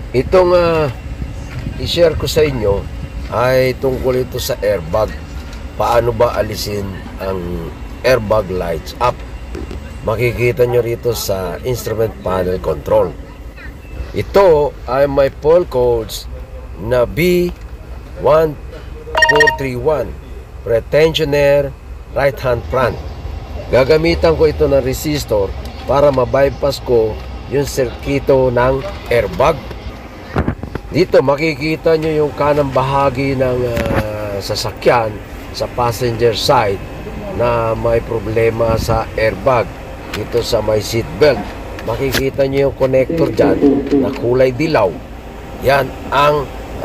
Itong i-share ko sa inyo ay tungkol ito sa airbag. Paano ba alisin ang airbag lights up? Makikita nyo rito sa instrument panel control. Ito ay may fault codes na B1431 pretensioner right hand front. Gagamitan ko ito ng resistor para ma-bypass ko yung sirkito ng airbag. Dito makikita nyo yung kanang bahagi ng sasakyan sa passenger side na may problema sa airbag. Dito sa may seat belt, makikita nyo yung connector dyan na kulay dilaw. Yan ang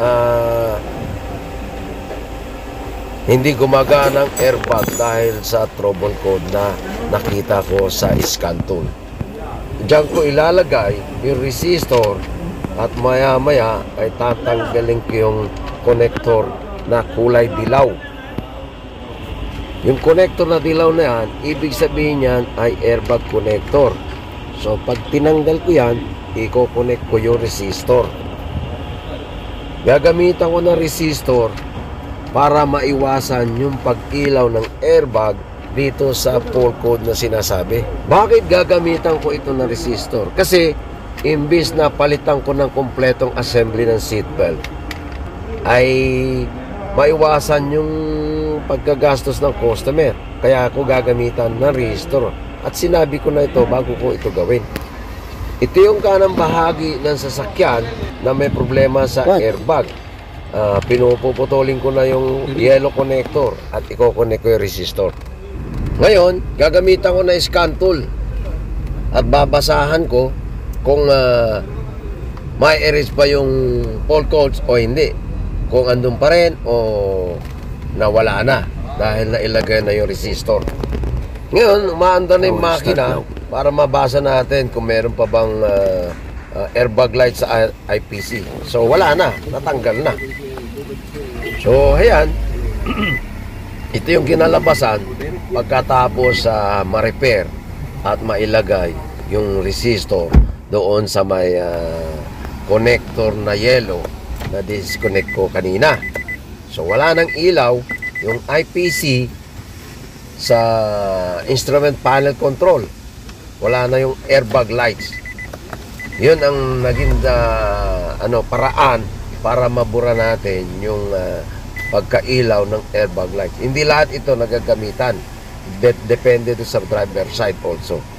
hindi gumagana ang airbag dahil sa trouble code na nakita ko sa scan tool. Diyan ko ilalagay yung resistor at maya maya ay tatanggalin ko yung connector na kulay dilaw. Yung connector na dilaw na yan, ibig sabihin yan ay airbag connector. So pag tinanggal ko yan, i-connect ko yung resistor. Gagamitan ko ng resistor para maiwasan yung pag-ilaw ng airbag dito sa fault code na sinasabi. Bakit gagamitan ko ito ng resistor? Kasi imbis na palitan ko ng kompletong assembly ng seatbelt, ay maiwasan yung pagkagastos ng customer. Kaya ako gagamitan ng resistor. At sinabi ko na ito bago ko ito gawin. Ito yung kanang bahagi ng sasakyan na may problema sa airbag. Pinupuputulin ko na yung yellow connector at i-connect ko yung resistor. Ngayon, gagamitan ko na scan tool at babasahan ko kung may erase pa yung fault codes o hindi. Kung andun pa rin o nawala na dahil nailagay na yung resistor. Ngayon, umaanda na yung makina para mabasa natin kung meron pa bang airbag light sa IPC. So wala na, natanggal na. So ayan, ito yung kinalabasan pagkatapos ma-repair at mailagay yung resistor doon sa may connector na yellow na disconnect ko kanina. So wala nang ilaw yung IPC sa instrument panel control. Wala na yung airbag lights. Yun ang naging paraan para mabura natin yung pagkailaw ng airbag light. Hindi lahat ito nagagamitan. Depende sa driver side also.